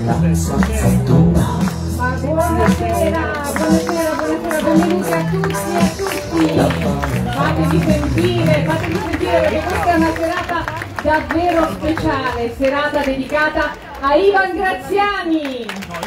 benvenuti a tutti e a tutti. Fatevi sentire perché questa è una serata davvero speciale, serata dedicata a Ivan Graziani.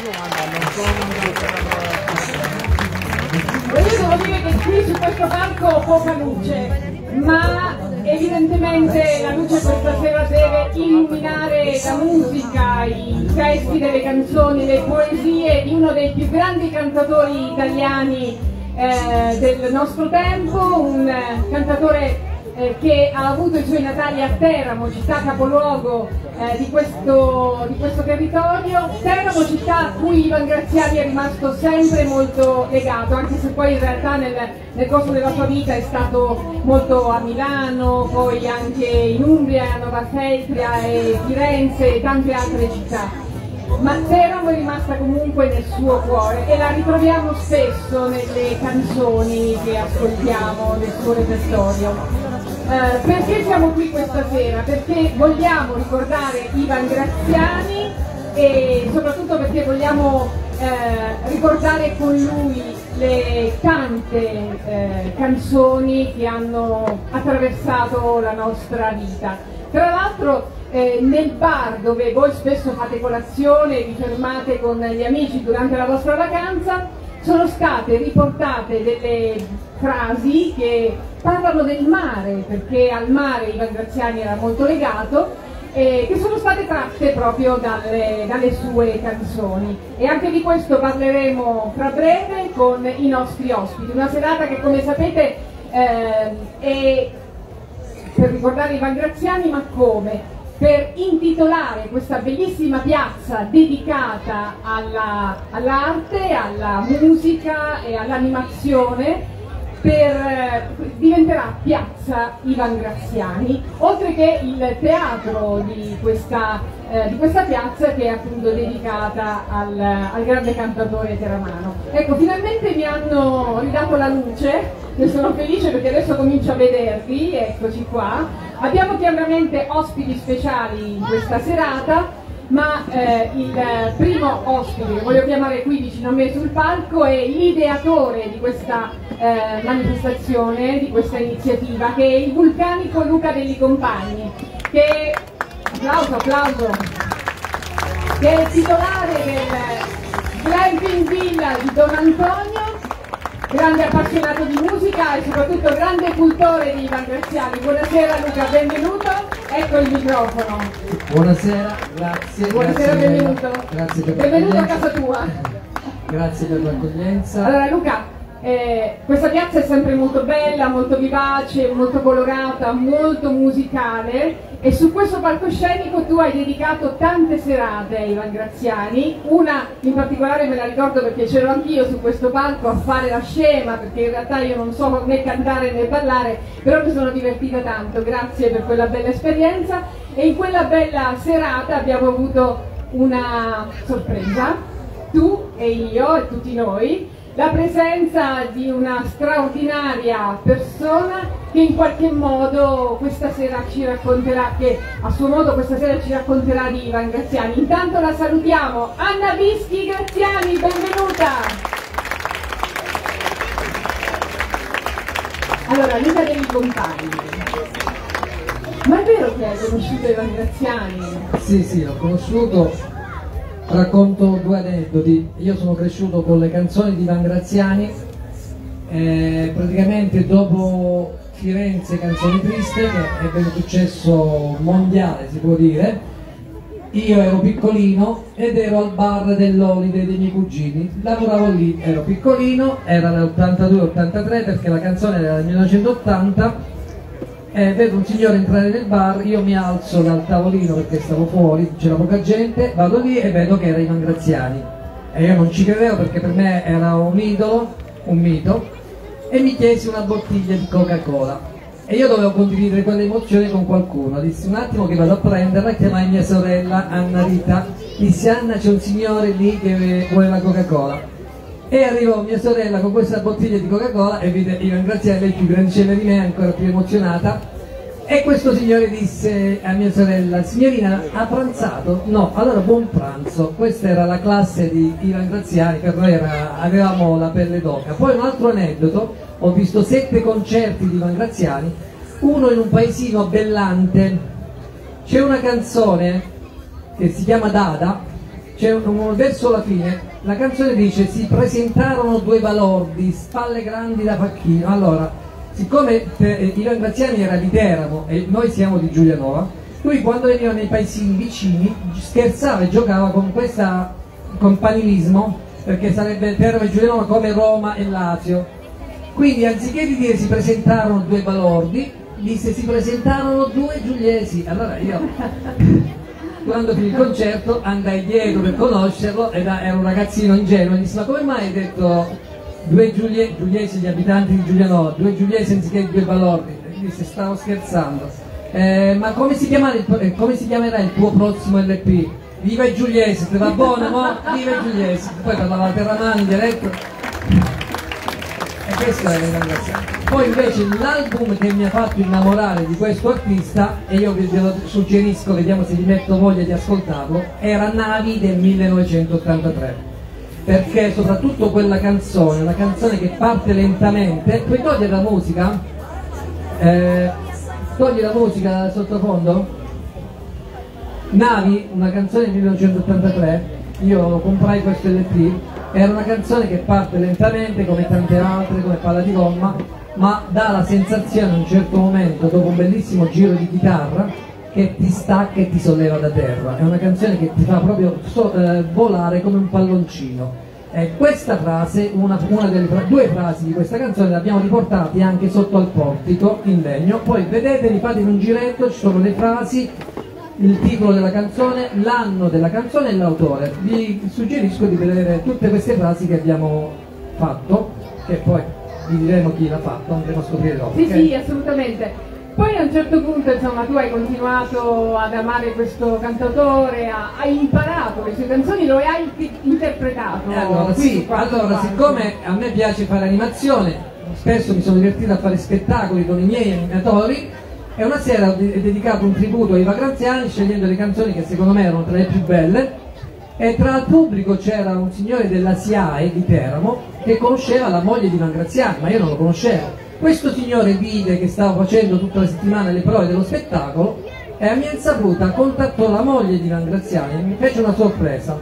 Io devo dire che qui su questo palco ho poca luce, ma evidentemente la luce questa sera deve illuminare la musica, i testi delle canzoni, le poesie di uno dei più grandi cantatori italiani del nostro tempo, un cantatore che ha avuto i suoi natali a Teramo, città capoluogo di questo territorio. Teramo, città a cui Ivan Graziani è rimasto sempre molto legato, anche se poi in realtà nel corso della sua vita è stato molto a Milano, poi anche in Umbria, a Nova Feltria e Firenze e tante altre città. Ma Teramo è rimasta comunque nel suo cuore e la ritroviamo spesso nelle canzoni che ascoltiamo del suo repertorio. Perché siamo qui questa sera? Perché vogliamo ricordare Ivan Graziani e soprattutto perché vogliamo ricordare con lui le tante canzoni che hanno attraversato la nostra vita. Tra l'altro nel bar dove voi spesso fate colazione, vi fermate con gli amici durante la vostra vacanza, sono state riportate delle frasi che parlano del mare, perché al mare Ivan Graziani era molto legato, che sono state tratte proprio dalle sue canzoni. E anche di questo parleremo fra breve con i nostri ospiti. Una serata che, come sapete, è per ricordare Ivan Graziani, ma come? Per intitolare questa bellissima piazza dedicata all'arte, alla musica e all'animazione, diventerà Piazza Ivan Graziani, oltre che il teatro di questa piazza, che è appunto dedicata al grande cantatore teramano. Ecco, finalmente mi hanno ridato la luce, ne sono felice perché adesso comincio a vedervi, eccoci qua. Abbiamo chiaramente ospiti speciali in questa serata, ma il primo ospite che voglio chiamare qui vicino a me sul palco è l'ideatore di questa manifestazione, di questa iniziativa, che è il vulcanico Luca Delli Compagni, che applauso, che è il titolare del Glamping Villa di Don Antonio, grande appassionato di musica e soprattutto grande cultore di Ivan Graziani. Buonasera Luca, benvenuto, ecco il microfono. Buonasera, grazie. Buonasera, grazie, benvenuto. Grazie per benvenuto a casa tua. Grazie per l'accoglienza. Allora Luca, questa piazza è sempre molto bella, molto vivace, molto colorata, molto musicale, e su questo palcoscenico tu hai dedicato tante serate a Ivan Graziani. Una in particolare me la ricordo perché c'ero anch'io su questo palco a fare la scema, perché in realtà io non so né cantare né ballare, però mi sono divertita tanto. Grazie per quella bella esperienza. E in quella bella serata abbiamo avuto una sorpresa, tu e io e tutti noi, la presenza di una straordinaria persona che in qualche modo questa sera ci racconterà, che a suo modo questa sera ci racconterà di Ivan Graziani. Intanto la salutiamo, Anna Vischi Graziani, benvenuta! Allora, Luca Delli Compagni, ma è vero che hai conosciuto Ivan Graziani? Sì, l'ho conosciuto. Racconto due aneddoti. Io sono cresciuto con le canzoni di Ivan Graziani, praticamente dopo Firenze Canzoni Triste, che ebbe un successo mondiale si può dire, io ero piccolino ed ero al bar dell'Holiday dei miei cugini, lavoravo lì, ero piccolino, era nell'82-83 perché la canzone era del 1980. Vedo un signore entrare nel bar, io mi alzo dal tavolino perché stavo fuori, c'era poca gente, vado lì e vedo che era Ivan Graziani e io non ci credevo perché per me era un idolo, un mito, e mi chiesi una bottiglia di Coca-Cola e io dovevo condividere quell'emozione con qualcuno. Dissi un attimo che vado a prenderla, chiamai mia sorella Anna Rita, dissi Anna c'è un signore lì che vuole la Coca-Cola, e arrivò mia sorella con questa bottiglia di Coca-Cola e vide Ivan Graziani, lei più grandicella di me, ancora più emozionata, E questo signore disse a mia sorella: signorina, ha pranzato? No, allora buon pranzo. Questa era la classe di Ivan Graziani, per noi avevamo la pelle d'oca. Poi un altro aneddoto: ho visto 7 concerti di Ivan Graziani, uno in un paesino a Bellante. C'è una canzone che si chiama Dada, verso la fine la canzone dice: si presentarono 2 balordi, spalle grandi da facchino. Allora, siccome Ivan Graziani era di Teramo e noi siamo di Giulianova, lui quando veniva nei paesini vicini scherzava e giocava con questo campanilismo, perché sarebbe Teramo e Giulianova come Roma e Lazio. Quindi anziché di dire si presentarono 2 balordi, disse si presentarono 2 giuliesi. Allora io quando finì il concerto andai dietro per conoscerlo, era un ragazzino ingenuo, e disse: ma come mai hai detto 2 giuliesi, gli abitanti di Giulianova, 2 giuliesi anziché 2 balordi? E disse: stavo scherzando. Ma come si chiamerà il tuo prossimo LP? Viva i giuliesi, te va buono, mo? Viva i giuliesi. Poi parlava Terramani in diretto. E questo è Ivan Graziani. Poi invece l'album che mi ha fatto innamorare di questo artista, e io ve lo suggerisco, vediamo se vi metto voglia di ascoltarlo, era Navi del 1983, perché soprattutto quella canzone, una canzone che parte lentamente. Puoi togliere la musica? Togli la musica dal sottofondo? Navi, una canzone del 1983, io comprai questo LP, era una canzone che parte lentamente come tante altre, come Palla di gomma, ma dà la sensazione a un certo momento, dopo un bellissimo giro di chitarra, che ti stacca e ti solleva da terra. È una canzone che ti fa proprio volare come un palloncino. Questa frase, due frasi di questa canzone le abbiamo riportate anche sotto al portico in legno. Poi vedete, fate un giretto, ci sono le frasi, il titolo della canzone, l'anno della canzone e l'autore. Vi suggerisco di vedere tutte queste frasi che abbiamo fatto, che poi vi diremo chi l'ha fatto, andremo a scoprire dopo. Sì, okay? Sì, assolutamente. Poi a un certo punto, insomma, tu hai continuato ad amare questo cantautore, hai imparato le sue canzoni, lo hai interpretato. Allora, sì, allora, siccome a me piace fare animazione, spesso mi sono divertito a fare spettacoli con i miei animatori, e una sera ho dedicato un tributo a Ivan Graziani, scegliendo le canzoni che secondo me erano tra le più belle, e tra il pubblico c'era un signore della SIAE di Teramo che conosceva la moglie di Ivan Graziani, ma io non lo conoscevo. Questo signore vide che stavo facendo tutta la settimana le prove dello spettacolo e a mia insaputa contattò la moglie di Ivan Graziani e mi fece una sorpresa.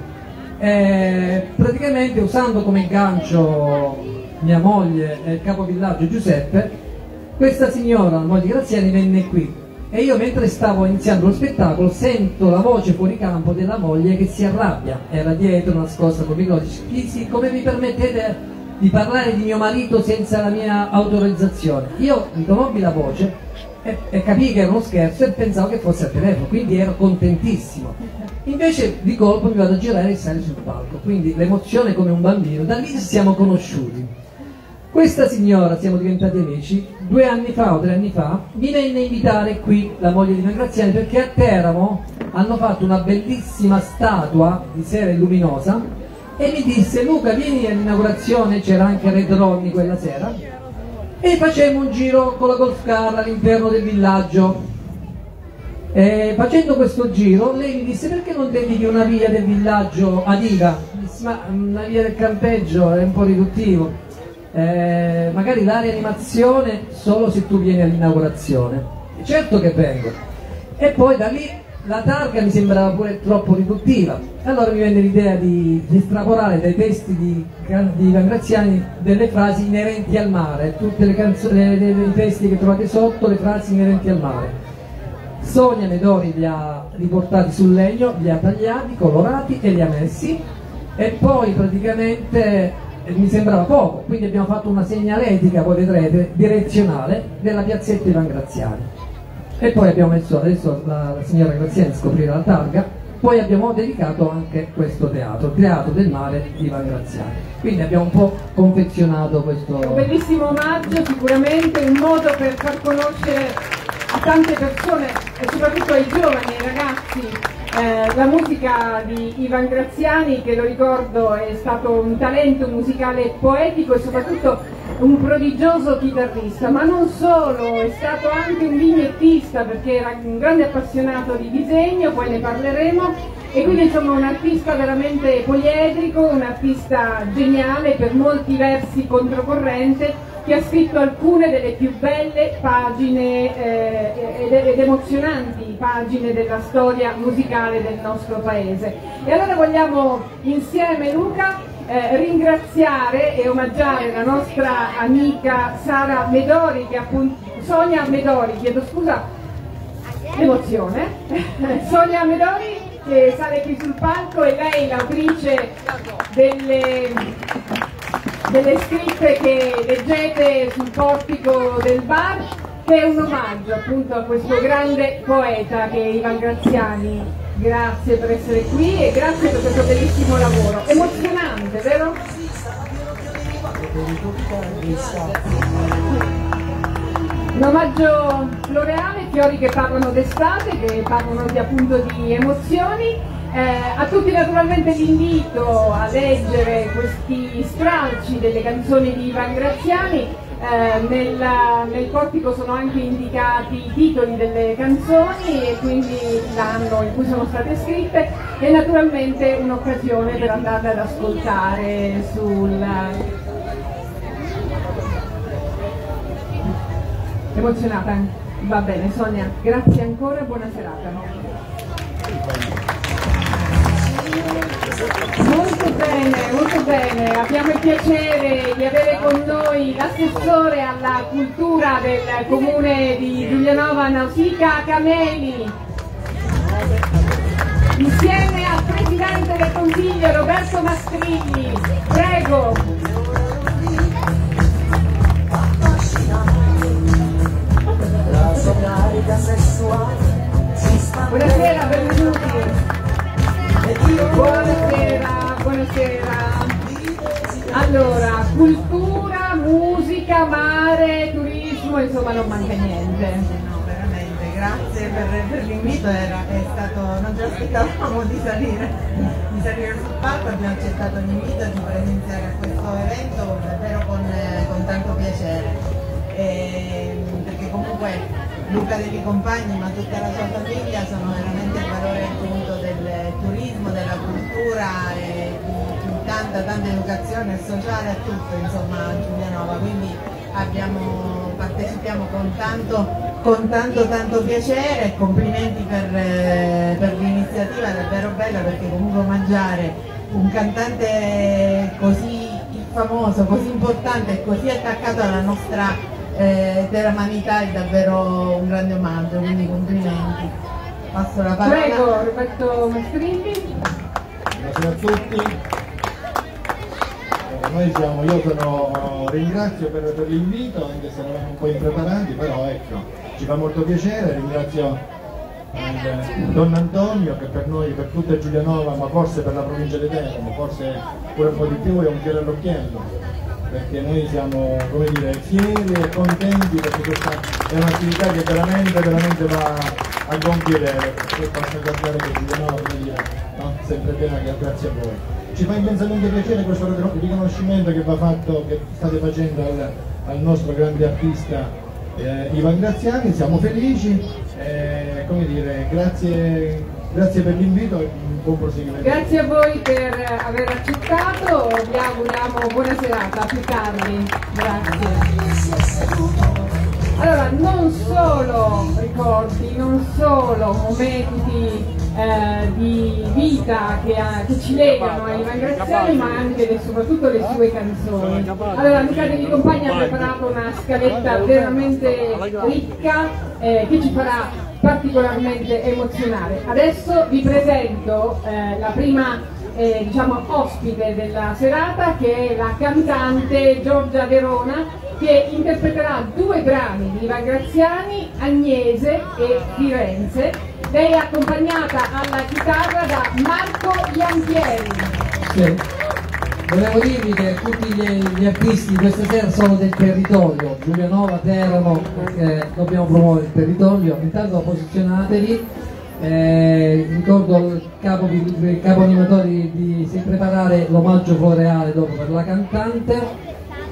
Praticamente, usando come gancio mia moglie e il capovillaggio Giuseppe, questa signora, la moglie di Graziani, venne qui e io, mentre stavo iniziando lo spettacolo, sento la voce fuori campo della moglie che si arrabbia. Era dietro, nascosta con i dice: come vi permettete di parlare di mio marito senza la mia autorizzazione? Io riconobbi la voce e capii che era uno scherzo e pensavo che fosse al telefono, quindi ero contentissimo. Invece di colpo mi vado a girare e sale sul palco, quindi l'emozione come un bambino. Da lì ci siamo conosciuti. Questa signora, siamo diventati amici, 2 anni fa o 3 anni fa mi venne a invitare qui, la moglie di Ivan Graziani, perché a Teramo hanno fatto una bellissima statua di Sera Luminosa e mi disse: Luca, vieni all'inaugurazione, c'era anche Red Ronnie quella sera, e facemmo un giro con la golf car all'interno del villaggio. Facendo questo giro lei mi disse: perché non dedichi una via del villaggio ad Iva? Dissi: ma una via del campeggio è un po' riduttivo. Magari l'area animazione solo se tu vieni all'inaugurazione. Certo che vengo. E poi da lì la targa mi sembrava pure troppo riduttiva, allora mi venne l'idea di estrapolare dai testi di Ivan Graziani delle frasi inerenti al mare, tutte le canzoni, i testi che trovate sotto, le frasi inerenti al mare. Sonia Medori li ha riportati sul legno, li ha tagliati, colorati e li ha messi, e poi praticamente mi sembrava poco, quindi abbiamo fatto una segnaletica, voi vedrete, direzionale della piazzetta Ivan Graziani, e poi abbiamo messo, adesso la signora Graziani scoprirà la targa, poi abbiamo dedicato anche questo teatro, Teatro del Mare di Ivan Graziani. Quindi abbiamo un po' confezionato questo... Un bellissimo omaggio, sicuramente un modo per far conoscere a tante persone e soprattutto ai giovani, ai ragazzi, la musica di Ivan Graziani, che lo ricordo è stato un talento musicale poetico e soprattutto un prodigioso chitarrista, ma non solo, è stato anche un vignettista perché era un grande appassionato di disegno, poi ne parleremo, e quindi insomma un artista veramente poliedrico, un artista geniale, per molti versi controcorrente, che ha scritto alcune delle più belle pagine ed emozionanti pagine della storia musicale del nostro paese. E allora vogliamo insieme, Luca, ringraziare e omaggiare la nostra amica Sara Medori, che appunto, Sonia Medori, chiedo scusa, l'emozione, Sonia Medori, che sale qui sul palco, e lei l'autrice delle scritte che leggete sul portico del bar, che è un omaggio appunto a questo grande poeta che è Ivan Graziani. Grazie per essere qui e grazie per questo bellissimo lavoro. Emozionante, vero? Un omaggio floreale, fiori che parlano d'estate, che parlano appunto di emozioni. A tutti naturalmente l'invito a leggere questi stralci delle canzoni di Ivan Graziani. Nel portico sono anche indicati i titoli delle canzoni e quindi l'anno in cui sono state scritte, e naturalmente un'occasione per andarle ad ascoltare Emozionata? Va bene, Sonia, grazie ancora e buona serata. Molto bene, abbiamo il piacere di avere con noi l'assessore alla cultura del comune di Giulianova, Nausicaa Cameli, insieme al Presidente del Consiglio Roberto Mastrilli. Prego. Buonasera, benvenuti. Buonasera. Allora, cultura, musica, mare, turismo, insomma non manca niente. No, veramente, grazie per l'invito, non ci aspettavamo di salire sul palco, abbiamo accettato l'invito di presenziare a questo evento davvero con tanto piacere, perché comunque Luca degli compagni, ma tutta la sua famiglia, sono veramente il valore aggiunto del turismo, della cultura e di tanta educazione sociale a tutto, insomma, a Giulianova, quindi partecipiamo con tanto piacere, e complimenti per l'iniziativa, è davvero bella, perché comunque omaggiare un cantante così famoso, così importante e così attaccato alla nostra dell'umanità è davvero un grande omaggio, quindi complimenti. Passo la parola. Prego, Roberto Mastrilli. Buonasera a tutti. Io ringrazio per l'invito, anche se eravamo un po' impreparati, però ecco, ci fa molto piacere. Ringrazio Don Antonio, che per noi, per tutta Giulianova, ma forse per la provincia di Teramo, forse pure un po' di più, è un fiore all'occhiello, perché noi siamo, come dire, fieri e contenti, perché questa è un'attività che veramente va a gonfie vele. Poi posso guardare che Giulianova, come dire, no? Sempre piena, grazie a voi. Ci fa immensamente piacere questo riconoscimento che va fatto, che state facendo al nostro grande artista Ivan Graziani. Siamo felici, come dire, grazie per l'invito e buon proseguimento. Grazie a voi per aver accettato, vi auguriamo buona serata, a più tardi. Grazie. Allora, non solo ricordi, non solo momenti di vita che ci legano a Ivan Graziani, ma anche e soprattutto le sue canzoni. Allora, Luca degli compagni ha preparato una scaletta veramente ricca che ci farà particolarmente emozionare. Adesso vi presento la prima diciamo ospite della serata, che è la cantante Giorgia Verona, che interpreterà 2 brani di Ivan Graziani, Agnese e Firenze. Lei è accompagnata alla chitarra da Marco Ianchieri. Sì. Volevo dirvi che tutti gli artisti di questa sera sono del territorio, Giulianova, Teramo, perché dobbiamo promuovere il territorio. Intanto posizionatevi, ricordo al capo animatori di preparare l'omaggio floreale dopo per la cantante.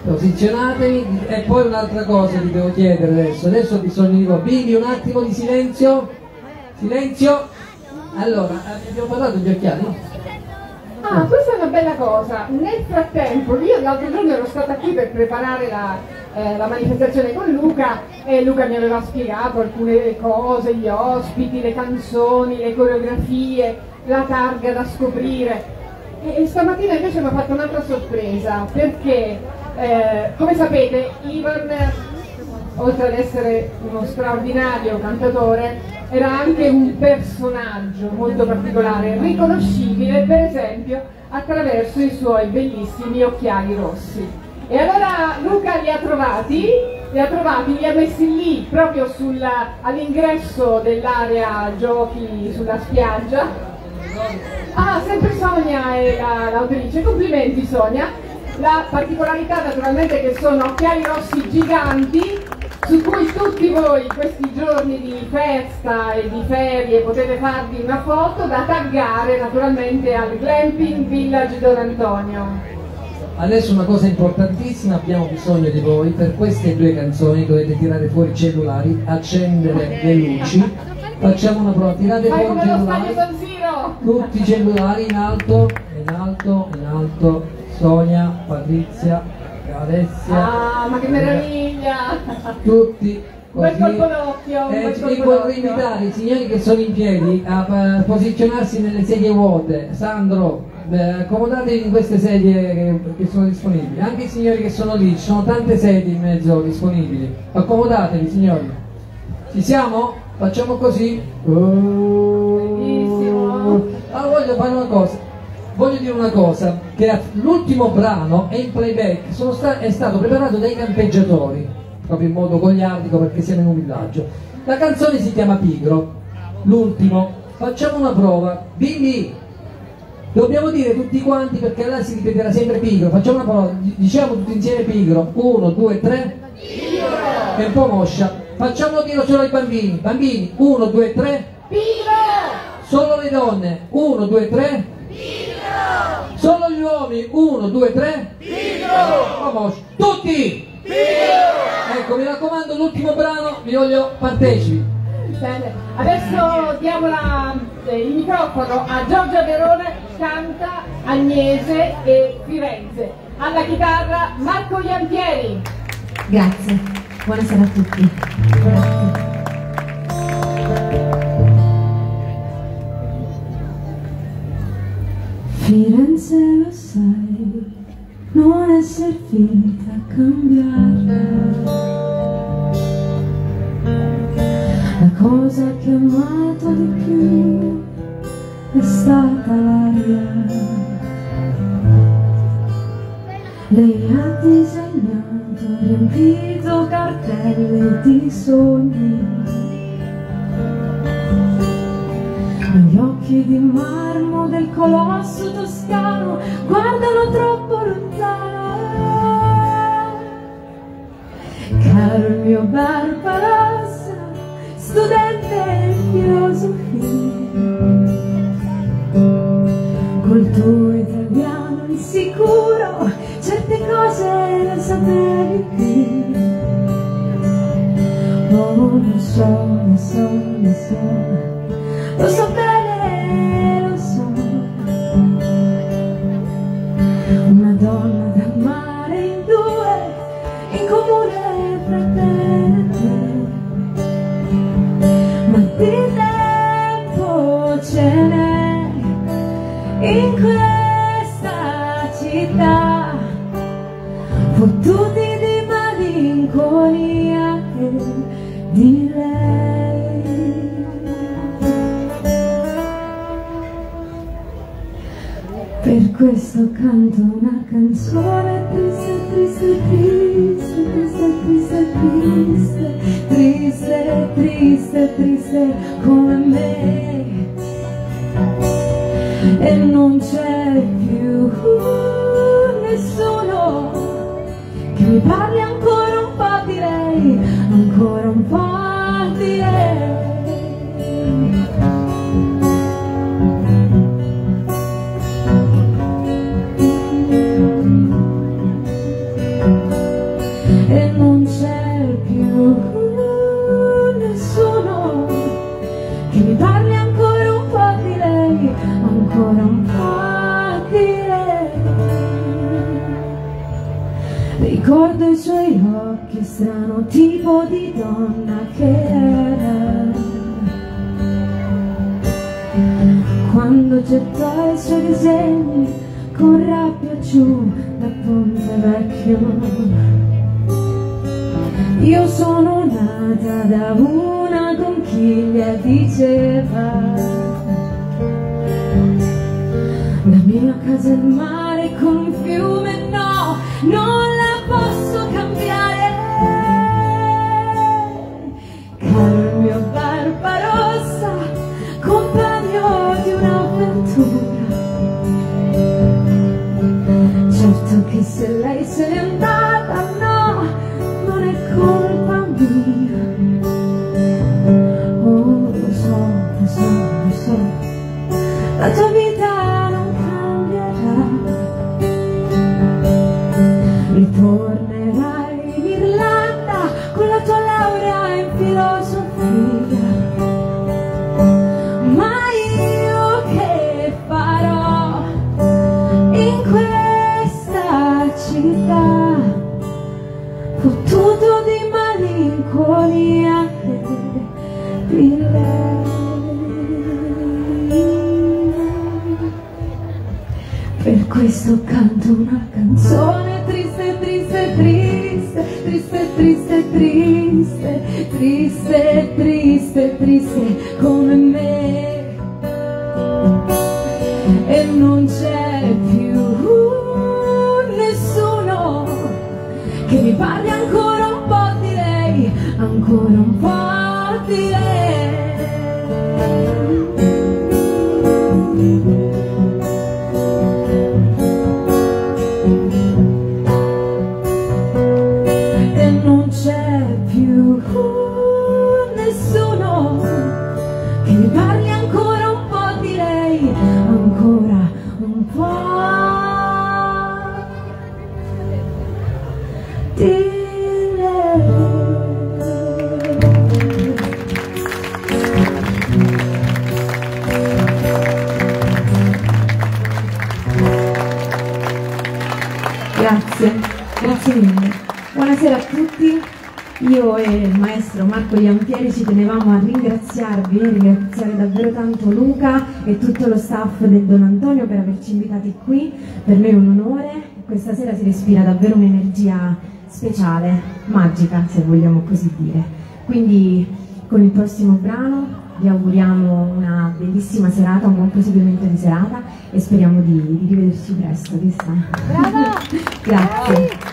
Posizionatevi. E poi un'altra cosa vi devo chiedere adesso ho bisogno di voi. Bimbi, un attimo di silenzio. Silenzio. Allora, abbiamo parlato degli occhiali? Ah, questa è una bella cosa. Nel frattempo, io l'altro giorno ero stata qui per preparare la manifestazione con Luca e Luca mi aveva spiegato alcune cose, gli ospiti, le canzoni, le coreografie, la targa da scoprire. E stamattina invece mi ha fatto un'altra sorpresa perché, come sapete, Ivan, oltre ad essere uno straordinario cantatore, era anche un personaggio molto particolare, riconoscibile per esempio attraverso i suoi bellissimi occhiali rossi. E allora Luca li ha trovati, li ha messi lì proprio all'ingresso dell'area giochi sulla spiaggia. Ah, sempre Sonia è l'autrice, complimenti Sonia. La particolarità naturalmente è che sono occhiali rossi giganti su cui tutti voi questi giorni di festa e di ferie potete farvi una foto da taggare naturalmente al Glamping Village Don Antonio. Adesso una cosa importantissima, abbiamo bisogno di voi. Per queste due canzoni dovete tirare fuori i cellulari, accendere le luci. Facciamo una prova, tirate fuori i cellulari, tutti i cellulari in alto, in alto, in alto. Sonia, Patrizia, Alessia. Ah, ma che meraviglia! Tutti un bel colpo d'occhio. Vi vorrei invitare i signori che sono in piedi a posizionarsi nelle sedie vuote. Sandro, accomodatevi in queste sedie che sono disponibili. Anche i signori che sono lì, ci sono tante sedie in mezzo disponibili. Accomodatevi signori. Ci siamo? Facciamo così. Bellissimo. Allora voglio fare una cosa. Voglio dire una cosa, che l'ultimo brano è in playback, è stato preparato dai campeggiatori, proprio in modo goliardico perché siamo in un villaggio. La canzone si chiama Pigro, l'ultimo. Facciamo una prova. Bimbi, dobbiamo dire tutti quanti perché là si ripeterà sempre Pigro. Facciamo una prova, diciamo tutti insieme Pigro. 1, 2, 3. Pigro! È un po' moscia. Facciamolo dire solo ai bambini. Bambini, 1, 2, 3. Pigro! Solo le donne, 1, 2, 3. Pigro! Solo gli uomini, 1, 2, 3. Pigro! Tutti! Pigro! Ecco, mi raccomando, l'ultimo brano, vi voglio partecipi. Bene. Adesso diamo il microfono a Giorgia Verone, canta Agnese e Firenze. Alla chitarra Marco Iampieri. Grazie, buonasera a tutti. Grazie. Firenze, lo sai, non esser finita a cambiare. La cosa che ho amato di più è stata l'aria. Lei ha disegnato, riempito cartelle di sogni. Gli occhi di marmo del colosso toscano guardano troppo lontano. Caro il mio Barbarossa, studente di filosofia, col tuo italiano insicuro certe cose le sapevi più. Oh, lo so, lo so bene, lo so. Una donna da amare in due, in comune fra te e te. Ma di tempo ce n'è in questa città, fottuti di malinconia e di lei. Per questo canto una canzone triste, triste, triste, triste, triste, triste, triste, triste, triste come me. E non c'è più nessuno che mi parli ancora un po' di lei, ancora un po' di lei. che mi parli ancora un po' di lei, ancora un po' di lei. Ricordo i suoi occhi, strano tipo di donna che era, quando gettò i suoi disegni con rabbia giù da Ponte Vecchio. Io sono nata da una conchiglia, diceva, la mia casa è il mare con un fiume, no, non la posso cambiare. Caro il mio Barbarossa, compagno di un'avventura, certo che se lei se n'è andata, no, non è colpa mia. Oh, lo so, lo so, lo so, la tua vita non cambierà, ritornerai in Irlanda con la tua laurea in filosofia, ma io che farò in questa città fottuto di malinconia di lei? Per questo canto una canzone triste, triste, triste, triste, triste, triste, triste, triste, triste come me, e non c'è più nessuno che mi parli ancora un po' di lei, ancora un po' di lei. E non c'è più nessuno che mi parli ancora un po' di lei, ancora un po' di lei. Grazie, grazie mille. Buonasera a tutti. Io e il maestro Marco Iampieri ci tenevamo a ringraziarvi, ringraziare davvero tanto Luca e tutto lo staff del Don Antonio per averci invitati qui. Per noi è un onore. Questa sera si respira davvero un'energia speciale, magica se vogliamo così dire. Quindi con il prossimo brano vi auguriamo una bellissima serata, un buon proseguimento di serata e speriamo di rivederci presto. Brava! Grazie.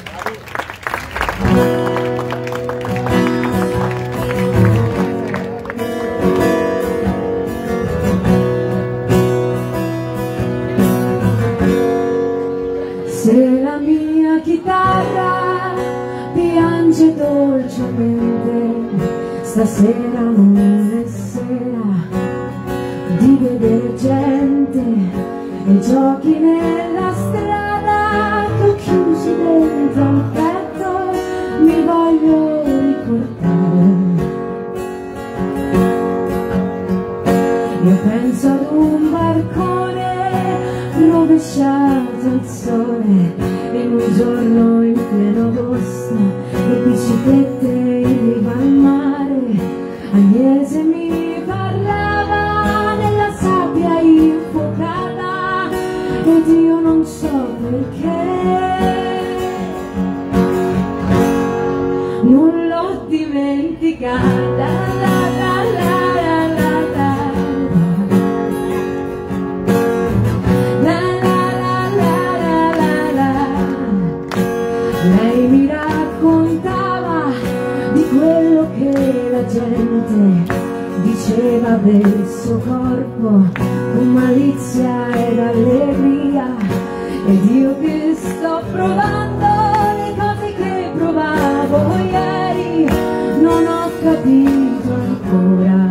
Se la mia chitarra piange dolcemente, stasera non è sera di vedere gente e giochi nella strada che ho chiusi dentro al petto, mi voglio ricordare. Io penso ad un barcone rovesciato al sole in un giorno in pieno agosto, le biciclette in riva al mare, Agnese mi parlava nella sabbia infuocata ed io non so perché non l'ho dimenticata. Lei mi raccontava di quello che la gente diceva del suo corpo con malizia ed allegria, ed io che sto provando le cose che provavo ieri non ho capito ancora.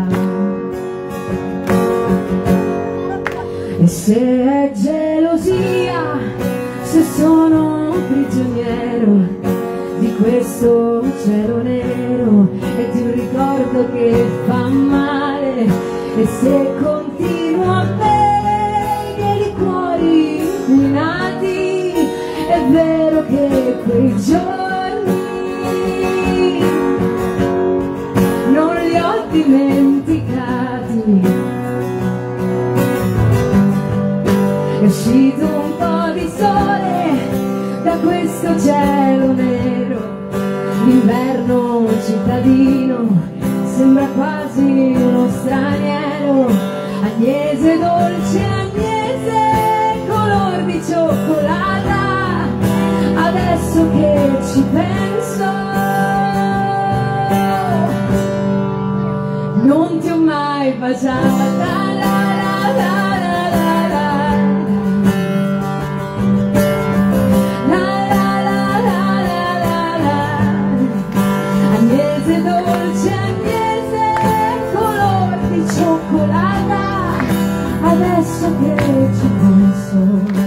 E se è gelosia, se sono un prigioniero di questo cielo nero e di un ricordo che fa male, E se continuo a vedere i cuori inquinati, è vero che quei giorni non li ho dimenticati. È uscito un po' di sole da questo cielo nero, l'inverno cittadino sembra quasi uno straniero. Agnese dolce, Agnese color di cioccolata, adesso che ci penso non ti ho mai baciata. Agnese dolce, Agnese color di cioccolata, adesso che ci penso.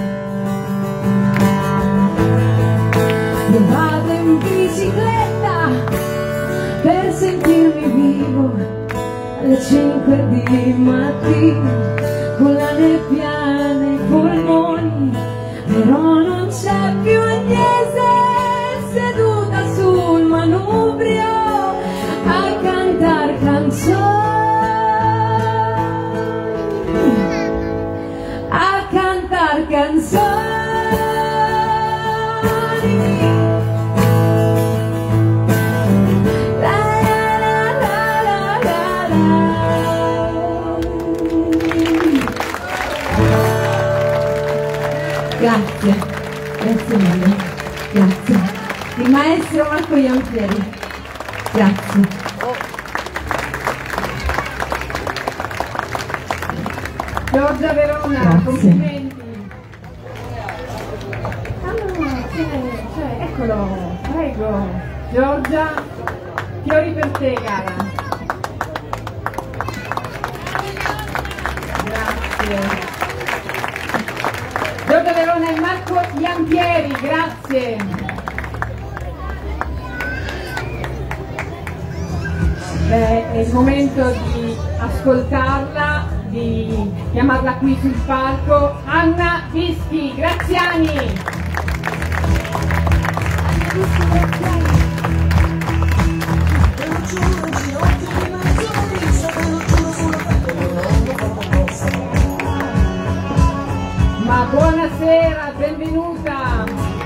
Io vado in bicicletta per sentirmi vivo alle 5 di mattina, con la nebbia nei polmoni, però non c'è più Agnese seduta sul manubrio a cantar canzoni, a cantar canzoni. Grazie, grazie mille, grazie. Il maestro Marco Iampieri, grazie. Giorgia Verona, Grazie. complimenti. Ah, c'è, eccolo, prego. Giorgia, fiori per te, cara. Grazie. Giorgia Verona e Marco Iampieri, grazie. Beh, è il momento di ascoltarla, di chiamarla qui sul palco. Anna Vischi, Graziani. Ma buonasera, benvenuta.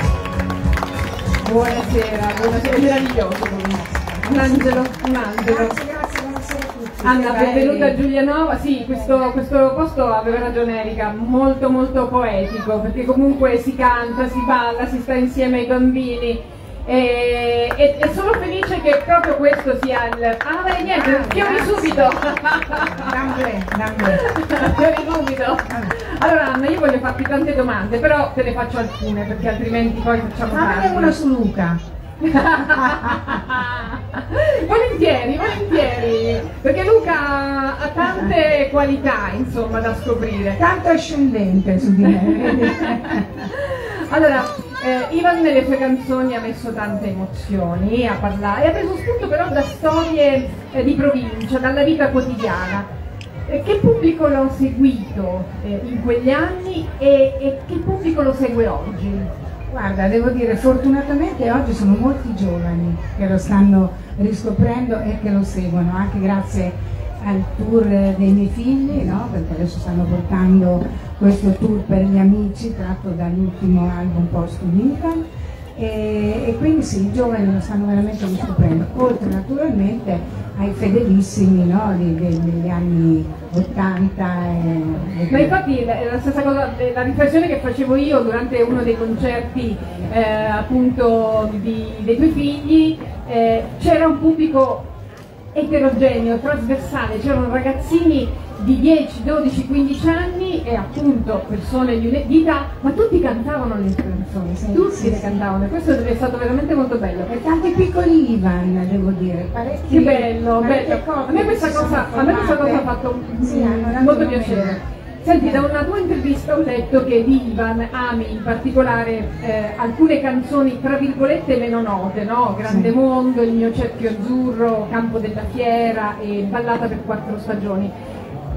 Buonasera, buonasera, meraviglioso. Un angelo, un angelo. Grazie, buonasera a tutti. Anna, benvenuta a Giulianova. Sì, questo posto aveva ragione Erika, molto molto poetico, perché comunque si canta, si balla, si sta insieme ai bambini. E sono felice che proprio questo sia il... Ah, beh, niente, fiori subito! Fiori subito! Allora Anna, io voglio farti tante domande, però te ne faccio alcune, perché altrimenti poi facciamo tardi. una su Luca. Volentieri, volentieri, perché Luca ha tante qualità, insomma, da scoprire. Tanto ascendente su di me. Allora, Ivan nelle sue canzoni ha messo tante emozioni a parlare, e ha preso spunto però da storie di provincia, dalla vita quotidiana. Che pubblico l'ha seguito in quegli anni e che pubblico lo segue oggi? Guarda, devo dire, fortunatamente oggi sono molti giovani che lo stanno riscoprendo e che lo seguono, anche grazie al tour dei miei figli, no? Perché adesso stanno portando questo tour per gli amici tratto dall'ultimo album post-Lincoln e quindi sì, i giovani lo stanno veramente riscoprendo, oltre naturalmente ai fedelissimi, no? degli anni 80. Ma infatti la stessa cosa, la riflessione che facevo io durante uno dei concerti appunto dei tuoi figli, c'era un pubblico eterogeneo, trasversale, c'erano ragazzini di 10, 12, 15 anni e appunto persone di età, ma tutti cantavano le canzoni, tutti le cantavano, e questo è stato veramente molto bello. E tanti piccoli Ivan, devo dire, parecchi. Che bello, bello. A me questa cosa ha fatto molto piacere. Senti, da una tua intervista ho letto che di Ivan ami in particolare alcune canzoni tra virgolette meno note, no? Grande Mondo, Il mio cerchio azzurro, Campo della Fiera e Ballata per 4 stagioni.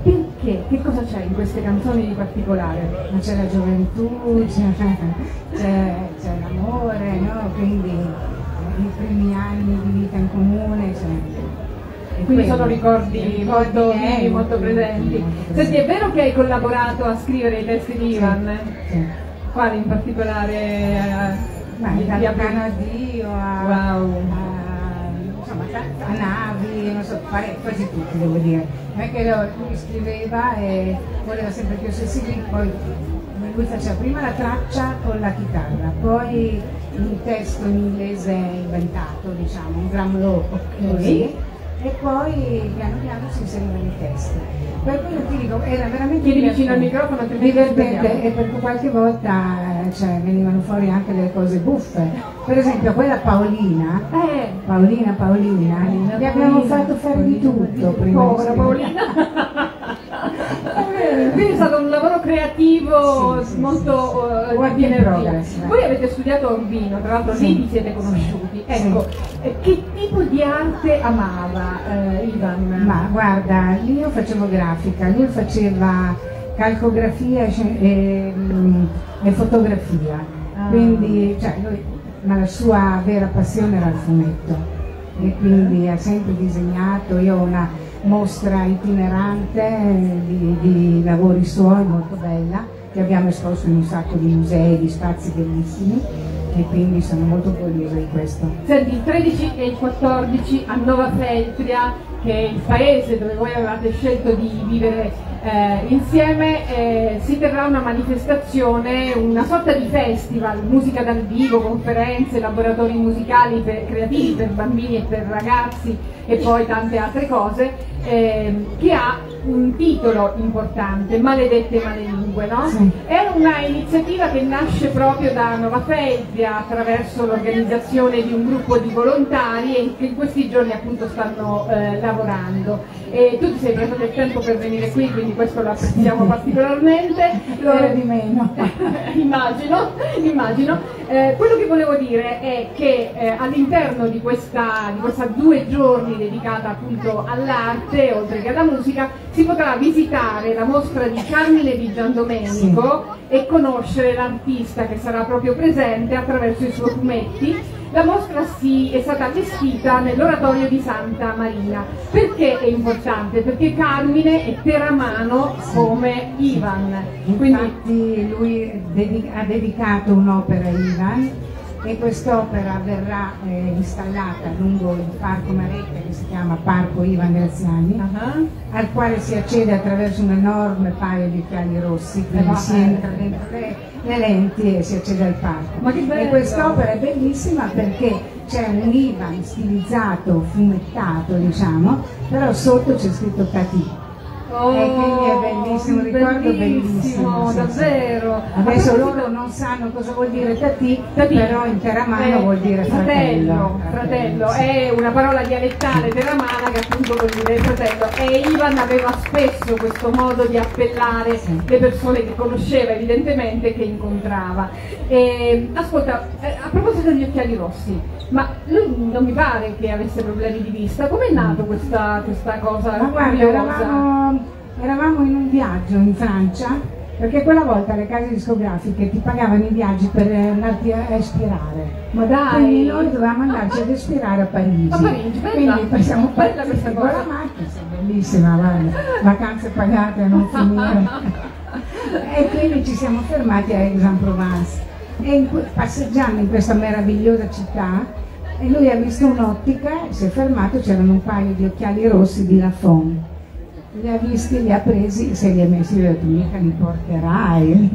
Perché? Che cosa c'è in queste canzoni di particolare? Ma c'è la gioventù, c'è l'amore, no? Quindi i primi anni di vita in comune, e quindi sono ricordi molto vivi, molto presenti. Senti, è vero che hai collaborato a scrivere i testi di Ivan? Sì. Quali in particolare? Dal piano a Dio insomma, a Navi, non so, quasi tutti devo dire. Anche lui scriveva e voleva sempre che io stessi lì, poi lui faceva prima la traccia con la chitarra, poi un testo in inglese inventato, diciamo, un drum loop così, e poi piano piano si inserivano i testi. Per quello ti dico, era veramente vicino al microfono, divertente, e perché qualche volta venivano fuori anche delle cose buffe. Per esempio quella Paolina, gli abbiamo fatto fare di tutto prima. Povera Paolina. Quindi è stato un lavoro creativo molto di energia. Voi avete studiato a Urbino, tra l'altro lì vi siete conosciuti. Ecco, che tipo di arte amava Ivan? Ma guarda, io facevo grafica, lui faceva calcografia e fotografia, quindi ma la sua vera passione era il fumetto, e quindi ha sempre disegnato. Io ho una mostra itinerante di lavori suoi molto bella, che abbiamo esposto in un sacco di musei, di spazi bellissimi, e quindi sono molto curiosa di questo. Senti, il 13 e il 14 a Nova Feltria, che è il paese dove voi avevate scelto di vivere insieme, si terrà una manifestazione, una sorta di festival, musica dal vivo, conferenze, laboratori musicali creativi per bambini e per ragazzi, e poi tante altre cose, che ha un titolo importante, Maledette Malelingue, no? Sì. È una iniziativa che nasce proprio da Nova Feltria attraverso l'organizzazione di un gruppo di volontari, e che in questi giorni appunto stanno lavorando. E tu ti sei preso del tempo per venire qui, quindi questo lo apprezziamo particolarmente. L'ora di meno. immagino. Quello che volevo dire è che all'interno di questa 2 giorni dedicata appunto all'arte, oltre che alla musica, si potrà visitare la mostra di Carmine di Giandomenico e conoscere l'artista che sarà proprio presente attraverso i suoi fumetti. La mostra è stata allestita nell'oratorio di Santa Marina. Perché è importante? Perché Carmine è teramano come Ivan. Infatti lui ha dedicato un'opera a Ivan, e quest'opera verrà installata lungo il Parco Marecchia, che si chiama Parco Ivan Graziani, al quale si accede attraverso un enorme paio di occhiali rossi, quindi si entra dentro le lenti e si accede al parco. Ma che bello! E quest'opera è bellissima perché c'è un Ivan stilizzato, fumettato, diciamo, però sotto c'è scritto Tati. E quindi è bellissimo, un ricordo bellissimo, davvero. Adesso loro non sanno cosa vuol dire Tati, però in teramano vuol dire fratello. Fratello, è una parola dialettale teramana che appunto vuol dire fratello, e Ivan aveva spesso questo modo di appellare le persone che conosceva, evidentemente, che incontrava. Ascolta, a proposito degli occhiali rossi, ma lui non mi pare che avesse problemi di vista. Com'è nato questa cosa? Ma guarda, eravamo in un viaggio in Francia, perché quella volta le case discografiche ti pagavano i viaggi per andarti a espirare. Ma dai! Quindi noi dovevamo andarci ad espirare a Parigi. A Parigi, bella! Quindi passiamo bella questa cosa. con la macchina, bellissima, guarda, vacanze pagate a non finire. E quindi ci siamo fermati a Aix-en-Provence. E passeggiando in questa meravigliosa città, e lui ha visto un'ottica, si è fermato, c'erano un paio di occhiali rossi di Lafon. Li ha visti, li ha presi, se li ha messi, gli ho detto mica li porterai.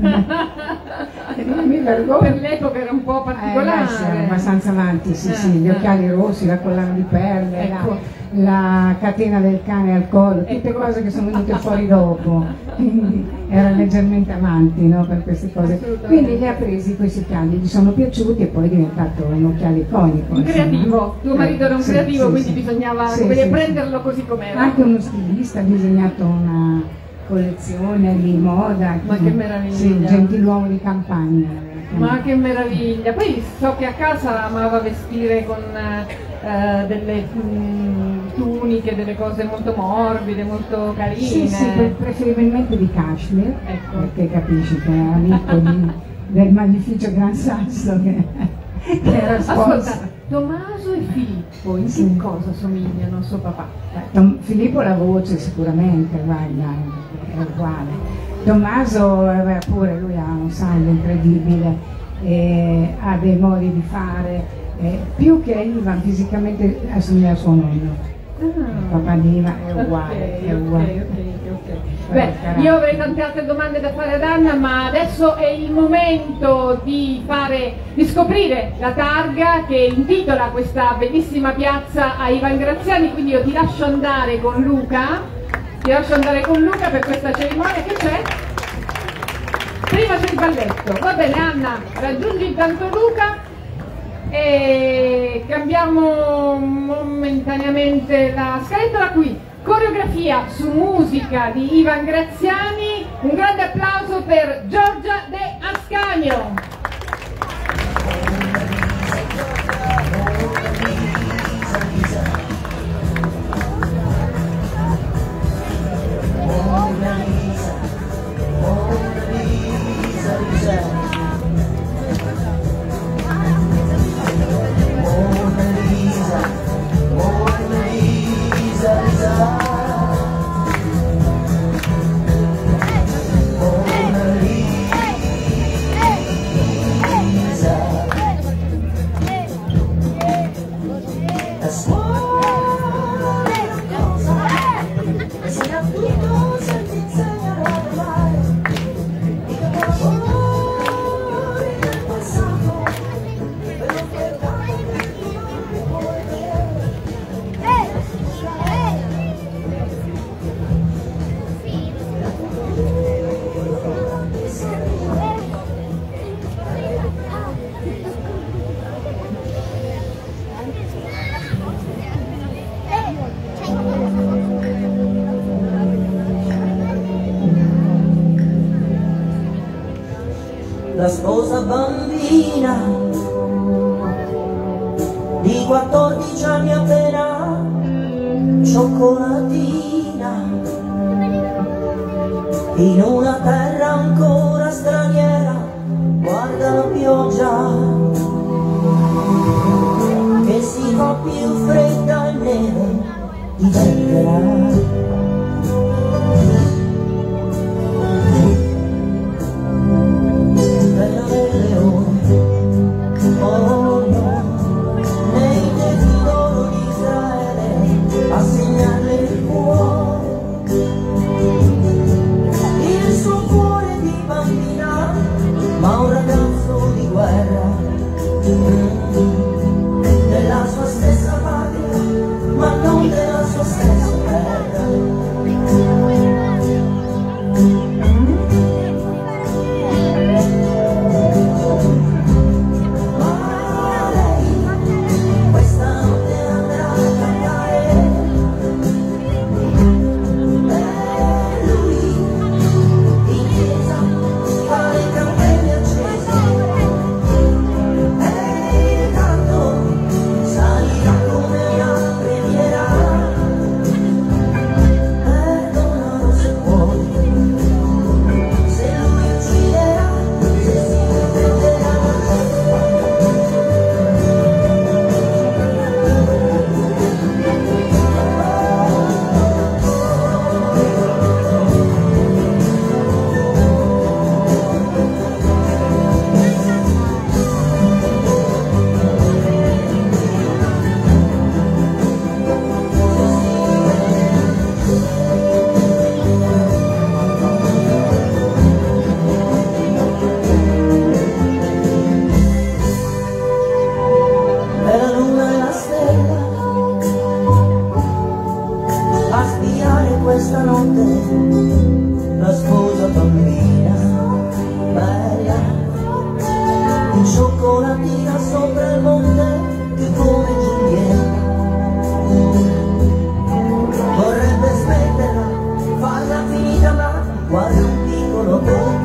Non mi vergogno. Per l'epoca era un po' particolare. Siamo abbastanza avanti, gli occhiali rossi, la collana di perle, la catena del cane al collo, tutte cose che sono venute fuori dopo, quindi era leggermente avanti, no, per queste cose. Quindi li ha presi questi occhiali, gli sono piaciuti e poi è diventato un occhiale iconico. Un creativo, tuo marito era un creativo, quindi bisognava prenderlo così com'era. Anche uno stilista ha disegnato una collezione di moda. Ma che meraviglia! Sì, un gentiluomo di campagna. Ma che meraviglia! Poi so che a casa amava vestire con delle cartoni che delle cose molto morbide, molto carine. Sì, preferibilmente di Kashmir, Ecco. perché capisci che è amico del Magnificio Gran Sasso che era Ascolta, sposo. Tommaso e Filippo, in Sì. che cosa somigliano a suo papà? Filippo la voce sicuramente, guarda, è uguale. Tommaso pure lui ha un sound incredibile, ha dei modi di fare, più che Ivan fisicamente assomiglia a suo nonno. Il papà di Ivan è uguale, Ok, è uguale. ok. Beh, io avrei tante altre domande da fare ad Anna, ma adesso è il momento di scoprire la targa che intitola questa bellissima piazza a Ivan Graziani, quindi io ti lascio andare con Luca per questa cerimonia che c'è. Prima c'è il balletto, va bene Anna, raggiungi intanto Luca e cambiamo momentaneamente la scaletta qui. Coreografia su musica di Ivan Graziani, un grande applauso per Giorgia De Ascanio. La sposa bambina di 14 anni appena, cioccolatina, in una terra ancora straniera, guarda la pioggia che si fa più fredda e neve diventerà. Ma un ragazzo di guerra, della sua stessa patria, ma non della sua stessa terra. Ma lei questa notte andrà a cantare, e lui in chiesa fa le campane accese, e il canto salirà come una preghiera. Perdonalo se vuoi, se lui ucciderà, se si riprenderà. E la luna e la stella a spiare questa notte la sposa bambina bella in cioccolatina sopra il monte che come Giulietta vorrebbe smetterla, farla finita, ma guarda un piccolo po',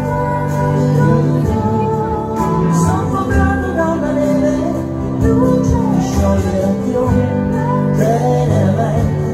soffocato da una neve, luce, scioglie la pioggia teneramente.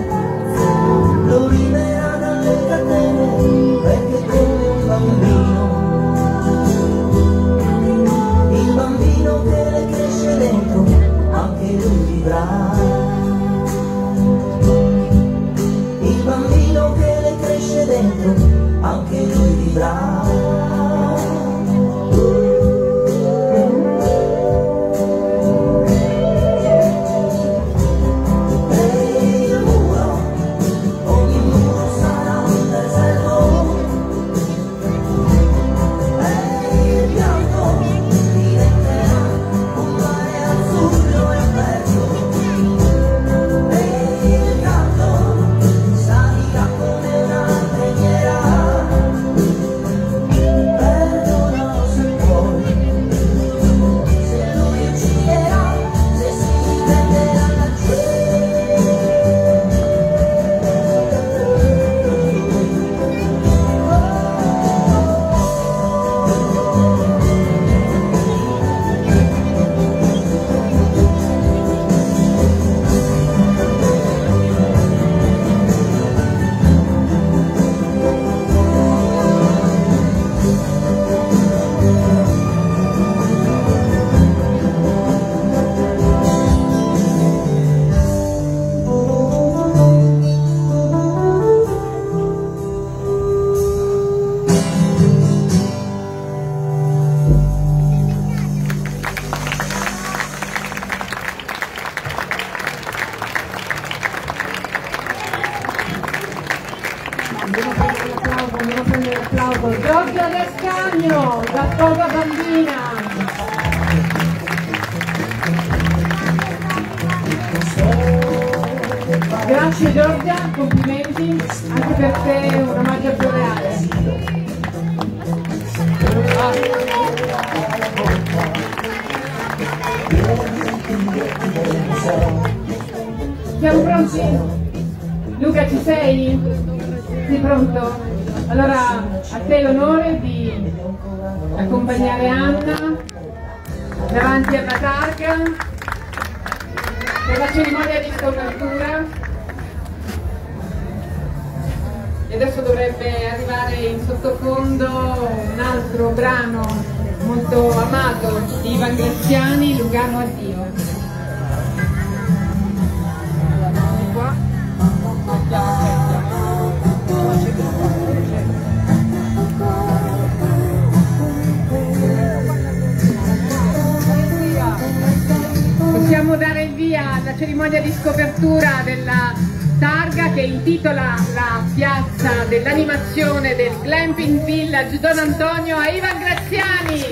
prendere l'applauso. Giorgia Descagno, da sposa bambina. Grazie Giorgia, complimenti, anche per te un omaggio floreale. Siamo pronti? Luca, ci sei? Sei pronto? Allora a te l'onore di accompagnare Anna davanti alla targa per la cerimonia di scopertura. E adesso dovrebbe arrivare in sottofondo un altro brano molto amato di Ivan Graziani, Lugano addio. Possiamo dare il via alla cerimonia di scopertura della targa che intitola la piazza dell'animazione del Glamping Village Don Antonio a Ivan Graziani.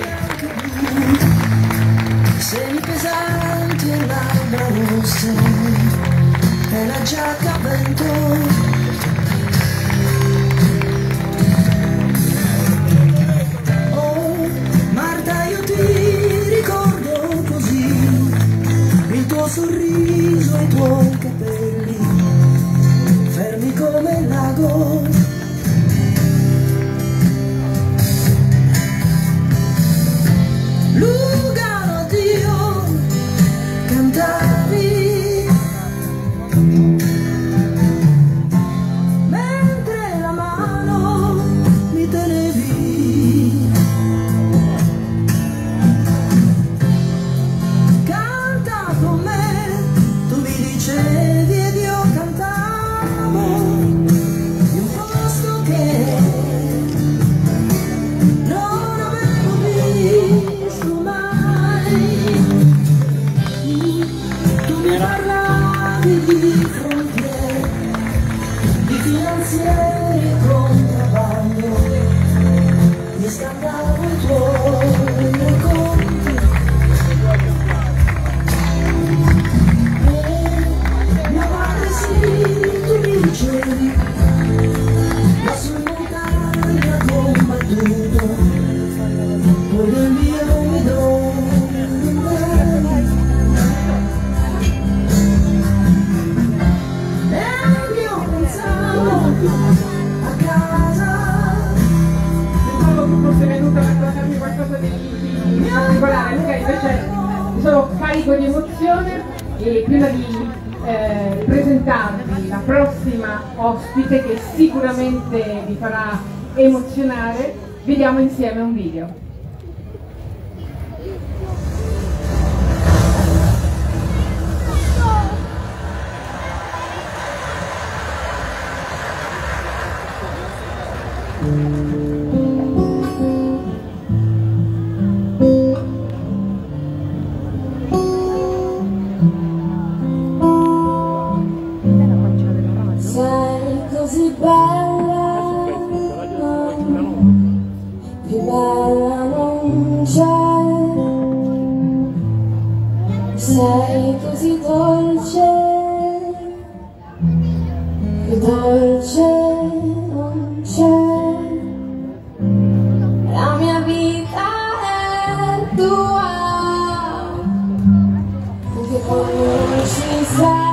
Seni pesanti e labbra rosse e la giacca a vento. Oh, Marta, io ti ricordo così, il tuo sorriso e i tuoi capelli fermi come il lago. Lugano addio, cantavi mentre la mano mi tenevi. Canta con me, tu mi dicevi ed io cantavo di un posto che non avevo visto mai. Tu mi parlavi di frontiere, di finanzieri e contrabbando, mi scambiavo i tuoi racconti. Mia madre sì, tu mi dicevi, ma sul montagna ha combattuto, poi del mio mi domandai. E io pensavo a casa. Pensavo che fosse venuta a raccontarmi qualcosa di particolare, Luca invece sono carico di emozione e prima di presentarvi la prossima ospite che sicuramente vi farà emozionare, vediamo insieme un video. Sei così bella, più bella non c'è. Sei così dolce, più dolce non c'è. La mia vita è tua, perché come ci sei.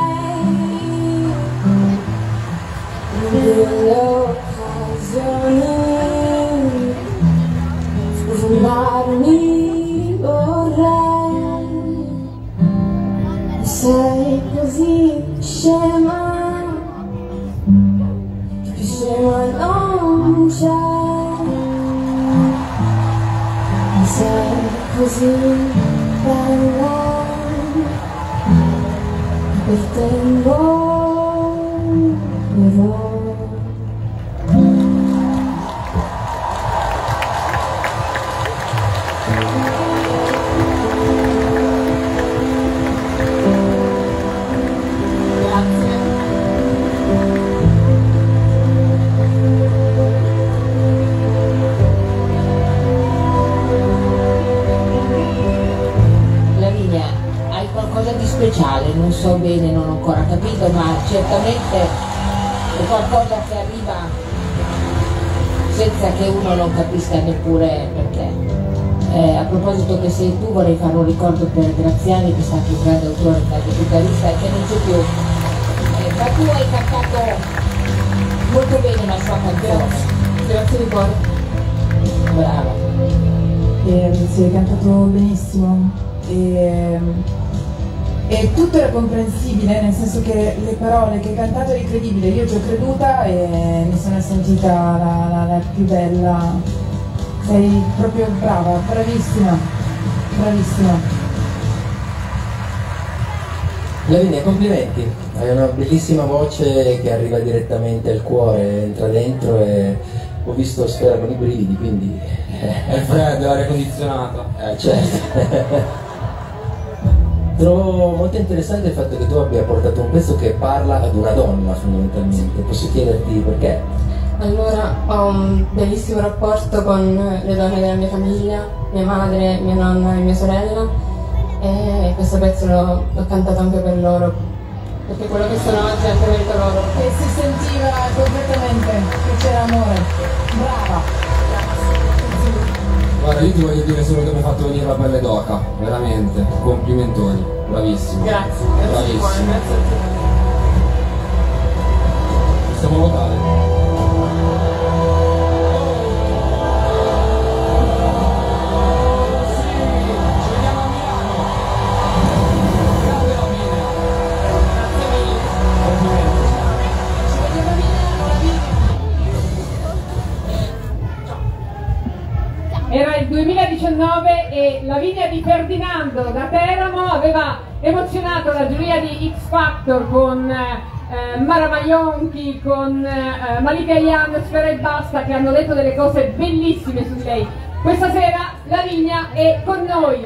Delle occasioni sfondarmi vorrei. Sei così scema, più scema non c'è. Sei così bella, per tempo però. so bene, non ho ancora capito, ma certamente è qualcosa che arriva senza che uno lo capisca neppure perché. A proposito che sei tu, vorrei fare un ricordo per Graziani, che è stato un grande autore, un grande chitarrista, che non c'è più. Ma tu hai cantato molto bene la sua canzone. Grazie di cuore. Brava. Sì, hai cantato benissimo. E tutto era comprensibile, nel senso che le parole che hai cantato erano incredibili. Io ci ho creduta e mi sono sentita la più bella. Sei proprio brava, bravissima, bravissima. Lavinia, complimenti, hai una bellissima voce che arriva direttamente al cuore, entra dentro e ho visto Sfera con i brividi, quindi... È freddo, l'aria condizionata. Certo. Trovo molto interessante il fatto che tu abbia portato un pezzo che parla ad una donna fondamentalmente. Posso chiederti perché? Allora, ho un bellissimo rapporto con le donne della mia famiglia, mia madre, mia nonna e mia sorella, e questo pezzo l'ho cantato anche per loro, perché quello che sono oggi è anche merito loro. E si sentiva completamente che c'era amore. Brava! Guarda, io ti voglio dire solo che mi hai fatto venire la pelle d'oca, veramente, complimentoni, bravissimo. Grazie, bravissimo. grazie a te. Possiamo votare? Era il 2019 e Lavinia Di Ferdinando da Teramo aveva emozionato la giuria di X Factor con Mara Maionchi, con Malika Ian, Sfera e Basta, che hanno detto delle cose bellissime su lei. Questa sera Lavinia è con noi.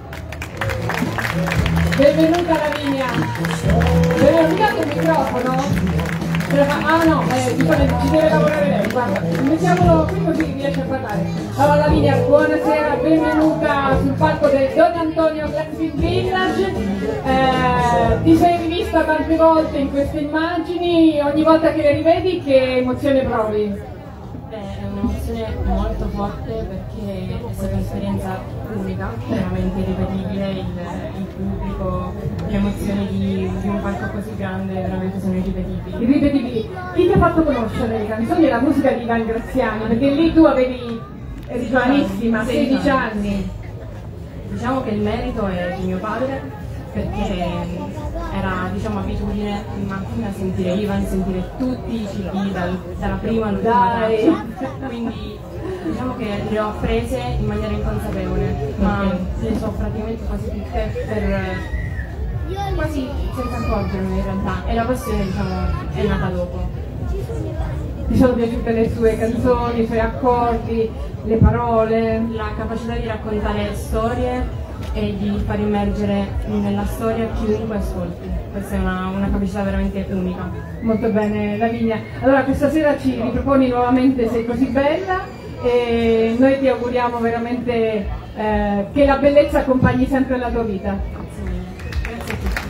Benvenuta Lavinia. Benvenuta il microfono. Ah no, ci deve lavorare lei, guarda, mettiamolo qui così riesce a parlare. Allora Lavinia, buonasera, benvenuta sul palco del Don Antonio Classic Village. Ti sei rivista tante volte in queste immagini, ogni volta che le rivedi che emozione provi? È un'emozione molto forte perché è stata un'esperienza unica, veramente irripetibile, il pubblico, le emozioni di un palco così grande veramente sono irripetibili. Irripetibili. Chi ti ha fatto conoscere le canzoni e la musica di Ivan Graziani? Perché lì tu eri giovanissima, 16 anni. Diciamo che il merito è di mio padre, perché era abitudine in macchina sentire Ivan, sentire tutti i CD dalla prima all'ultima traccia, quindi diciamo che le ho apprese in maniera inconsapevole, ma le so praticamente quasi tutte quasi senza accorgermi in realtà, e la passione è nata dopo. Ti sono piaciute le sue canzoni, i suoi accordi, le parole? La capacità di raccontare storie e di far immergere nella storia chiunque ascolti. Questa è una capacità veramente unica. Molto bene Lavinia. Allora questa sera ci riproponi nuovamente Sei così bella e noi ti auguriamo veramente che la bellezza accompagni sempre la tua vita. Grazie mille. Grazie a tutti.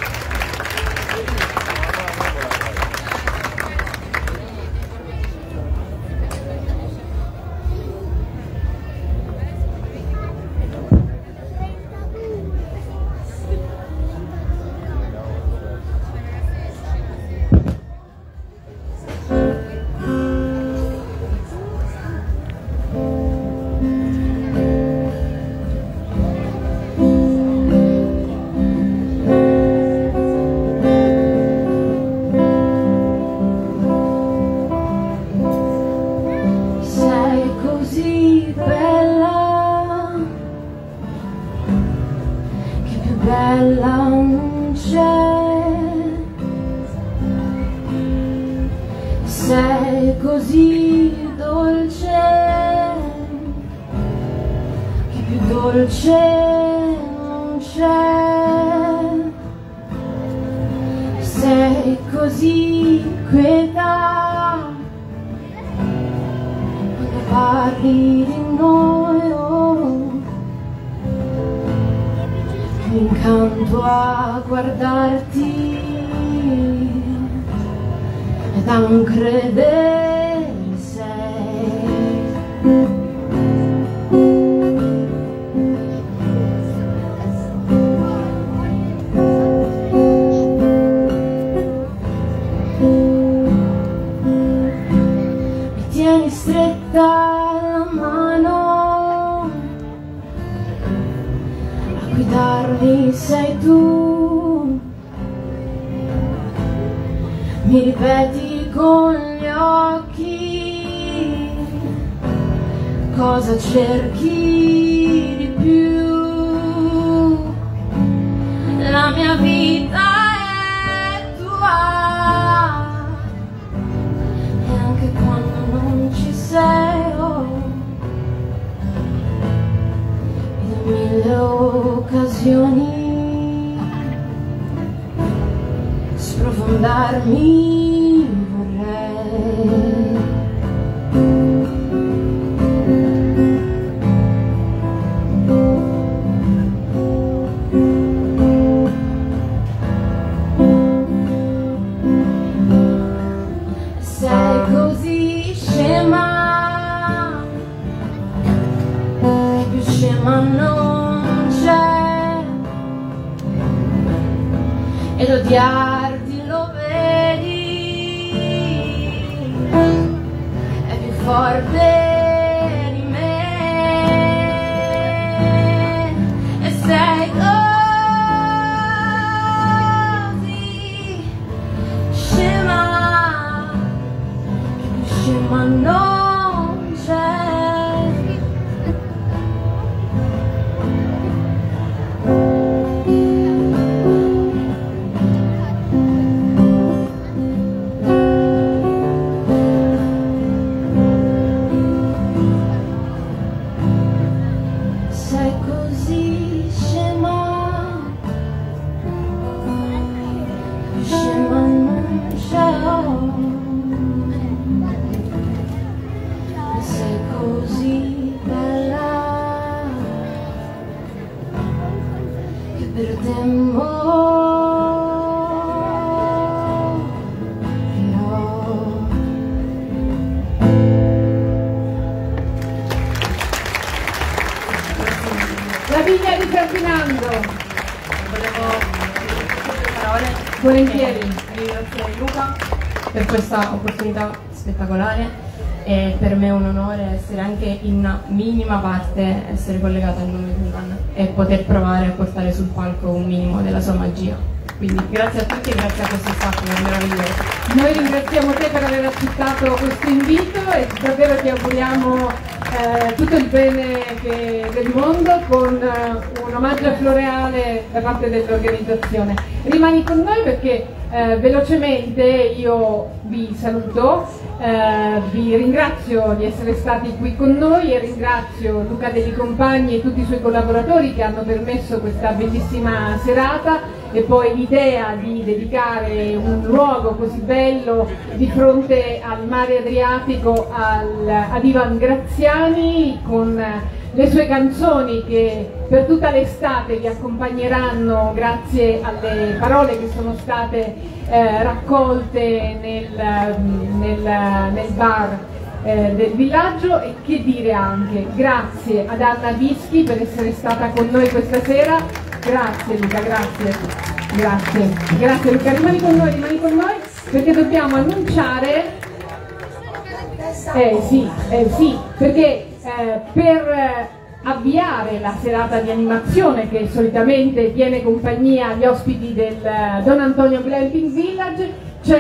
Sei così dolce, che più dolce non c'è. Sei così quieta, quando parli di noi, oh, mi incanto a guardarti e da non credere sei. Mi tieni stretta la mano, a guidarmi sei tu, mi ripeti con gli occhi cosa cerchi di più. La mia vita è tua e anche quando non ci sei, in mille occasioni sprofondarmi vorrei. Sei così scema, più scema non c'è, ed odiarti lo vedi, è più forte di me, e sei così scema, ma non c'è. Sei così scema, scema non c'è. Sei così bella che per te morirò. La figlia di Ferdinando. Volevo dire parole. Volentieri. Ringraziare Luca per questa opportunità spettacolare. E per me è un onore essere anche in una minima parte essere collegata al nome di Ivan e poter provare a portare sul palco un minimo della sua magia. Quindi grazie a tutti e grazie a questo staff che è meraviglioso. Noi ringraziamo te per aver accettato questo invito e davvero ti auguriamo tutto il bene del mondo con un omaggio floreale da parte dell'organizzazione. Rimani con noi perché velocemente io vi saluto, vi ringrazio di essere stati qui con noi e ringrazio Luca Deli Compagni e tutti i suoi collaboratori che hanno permesso questa bellissima serata e poi l'idea di dedicare un luogo così bello di fronte al mare Adriatico ad Ivan Graziani con le sue canzoni che per tutta l'estate vi accompagneranno grazie alle parole che sono state raccolte nel bar del villaggio. E che dire anche grazie ad Anna Vischi per essere stata con noi questa sera. Grazie Luca, grazie Luca, rimani con noi perché dobbiamo annunciare sì, perché per avviare la serata di animazione che solitamente tiene compagnia agli ospiti del Don Antonio Glamping Village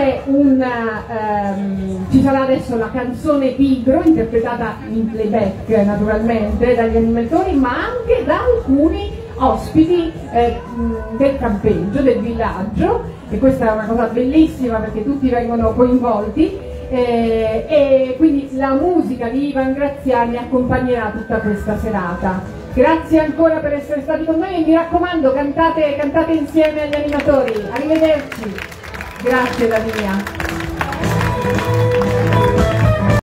ci sarà adesso la canzone Pigro interpretata in playback naturalmente dagli animatori ma anche da alcuni ospiti del campeggio, del villaggio, e questa è una cosa bellissima perché tutti vengono coinvolti e quindi la musica di Ivan Graziani accompagnerà tutta questa serata. Grazie ancora per essere stati con noi e mi raccomando cantate insieme agli animatori. Arrivederci. Grazie Lavinia.